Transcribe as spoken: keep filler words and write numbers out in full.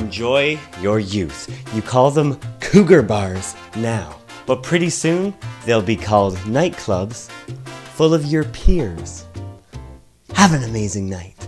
enjoy your youth. You call them cougar bars now, but pretty soon they'll be called nightclubs full of your peers. Have an amazing night.